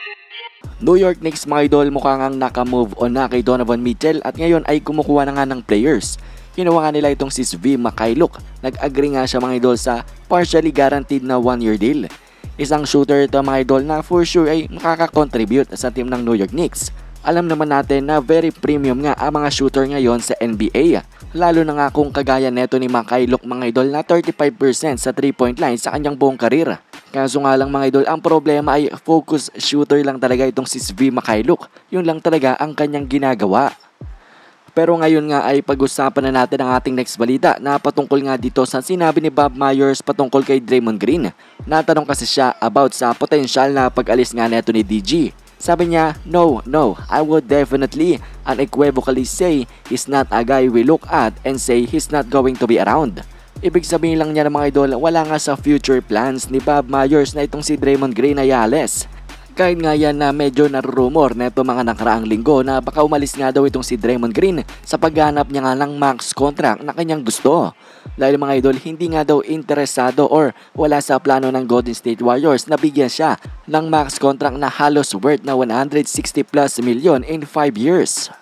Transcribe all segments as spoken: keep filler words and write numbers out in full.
New York Knicks mga idol, mukhang ang naka-move on na kay Donovan Mitchell at ngayon ay kumukuha na nga ng players. Kinuha nga nila itong si Svi Mykhailiuk. Nag-agree nga siya mga idol sa partially guaranteed na one year deal. Isang shooter ito mga idol na for sure ay makaka-contribute sa team ng New York Knicks. Alam naman natin na very premium nga ang mga shooter ngayon sa N B A. Lalo na nga kung kagaya neto ni Mykhailiuk mga idol na thirty-five percent sa three point line sa kanyang buong karir. Kaso nga lang mga idol, ang problema ay focus shooter lang talaga itong si Svi Mykhailiuk. Yun lang talaga ang kanyang ginagawa. Pero ngayon nga ay pag-usapan na natin ang ating next balita na patungkol nga dito sa sinabi ni Bob Myers patungkol kay Draymond Green. Natanong kasi siya about sa potensyal na pag-alis nga neto ni D G. Sabi niya, no, no, I would definitely unequivocally say he's not a guy we look at and say he's not going to be around. Ibig sabihin lang niya ng mga idol, wala nga sa future plans ni Bob Myers na itong si Draymond Green ay alis. Kahit nga yan na medyo narurumor na ito mga nakaraang linggo na baka umalis nga daw itong si Draymond Green sa paghanap niya nga ng max contract na kanyang gusto. Dahil mga idol, hindi nga daw interesado or wala sa plano ng Golden State Warriors na bigyan siya ng max contract na halos worth na one hundred sixty plus million in five years.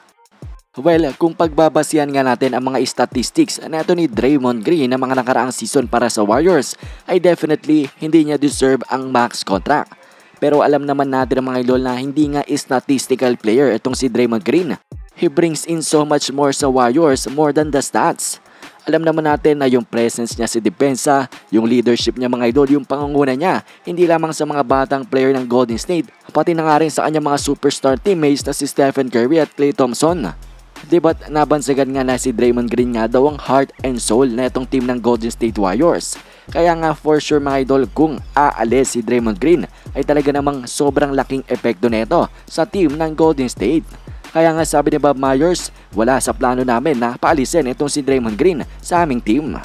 Well, kung pagbabasihan nga natin ang mga statistics na ito ni Draymond Green na mga nakaraang season para sa Warriors, ay definitely hindi niya deserve ang max contract. Pero alam naman natin ang mga idol na hindi nga statistical player itong si Draymond Green. He brings in so much more sa Warriors more than the stats. Alam naman natin na yung presence niya sa depensa, yung leadership niya mga idol, yung pangunguna niya, hindi lamang sa mga batang player ng Golden State, pati na nga rin sa kanyang mga superstar teammates na si Stephen Curry at Klay Thompson. Diba't nabansagan nga na si Draymond Green nga daw ang heart and soul na itong team ng Golden State Warriors. Kaya nga for sure mga idol, kung aalis si Draymond Green ay talaga namang sobrang laking epekto nito sa team ng Golden State. Kaya nga sabi ni Bob Myers, wala sa plano namin na paalisin itong si Draymond Green sa aming team.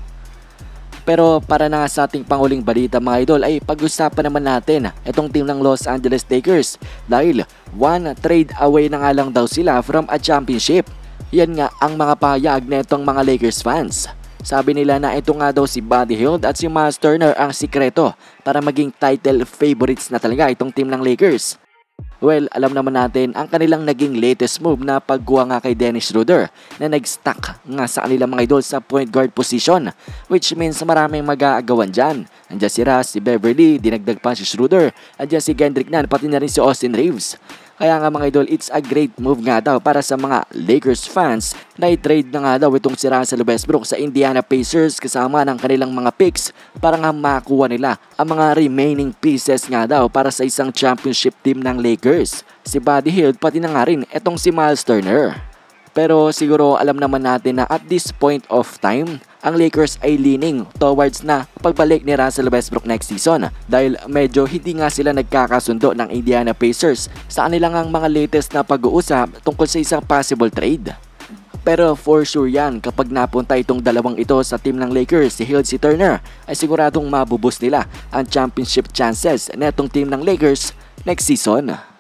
Pero para na nga sa ating panguling balita mga idol ay pag-usapan naman natin itong team ng Los Angeles Lakers dahil one trade away na nga lang daw sila from a championship. Yan nga ang mga pahayag na itong mga Lakers fans. Sabi nila na ito nga daw si Buddy Hield at si Miles Turner ang sikreto para maging title favorites na talaga itong team ng Lakers. Well, alam naman natin ang kanilang naging latest move na pagkuha nga kay Dennis Schroeder na nag-stuck nga sa kanilang mga idol sa point guard position, which means maraming mag-aagawan dyan. Andiyan si Russ, si Beverly, dinagdag pa si Schroeder, andiyan si Kendrick Nunn, pati na rin si Austin Reeves. Kaya nga mga idol, it's a great move nga daw para sa mga Lakers fans na i-trade na nga daw itong si Russell Westbrook sa Indiana Pacers kasama ng kanilang mga picks para nga makuha nila ang mga remaining pieces nga daw para sa isang championship team ng Lakers. Si Buddy Hield pati na nga rin itong si Miles Turner. Pero siguro alam naman natin na at this point of time, ang Lakers ay leaning towards na pagbalik ni Russell Westbrook next season dahil medyo hindi nga sila nagkakasundo ng Indiana Pacers sa kanilang ang mga latest na pag-uusap tungkol sa isang possible trade. Pero for sure yan, kapag napunta itong dalawang ito sa team ng Lakers, si Hield, si Turner, ay siguradong mabuboost nila ang championship chances na itong team ng Lakers next season.